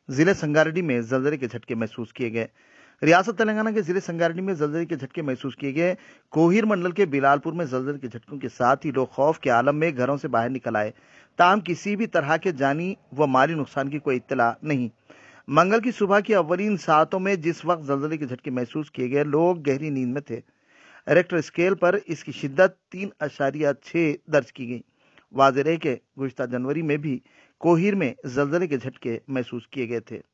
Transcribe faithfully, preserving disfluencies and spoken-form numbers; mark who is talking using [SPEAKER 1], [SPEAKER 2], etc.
[SPEAKER 1] जिले संगारेड्डी में जलजले के झटके महसूस किए गए। रियासत तेलंगाना के जिले संगारेड्डी में जलजले के झटके महसूस किए गए। कोहिर मंडल के बिलालपुर में जलजले के झटकों के साथ ही लोग खौफ के आलम में घरों से बाहर निकल आए। ताहम किसी भी तरह के जानी व माली नुकसान की कोई इत्तला नहीं। मंगल की सुबह की अव्वलीन सातों में जिस वक्त जलजले के झटके महसूस किए गए, लोग गहरी नींद में थे। रेक्टर स्केल पर इसकी शिद्दत तीन अशारिया छह दर्ज की गई। वाज़ेह है कि गुज़िश्ता जनवरी में भी कोहिर में जलजले के झटके महसूस किए गए थे।